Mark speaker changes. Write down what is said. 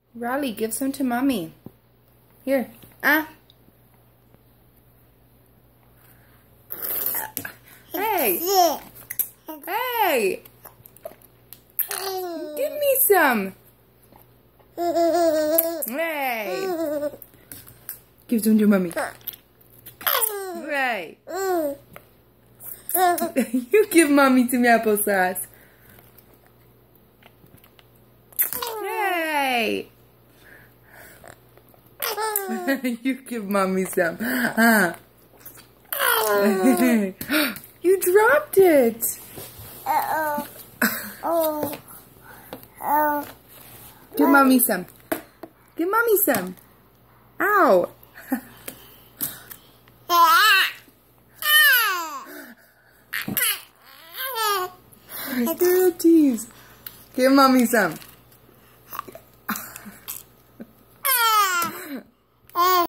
Speaker 1: Raleigh, give some to Mommy. Here. Ah. Hey. Hey. Give me some. Hey. Give some to Mommy. Right. You give Mommy some applesauce. Hey. You give Mommy some. You dropped it. Give Mommy some. Give Mommy some. Ow. Good tease. Give Mommy some.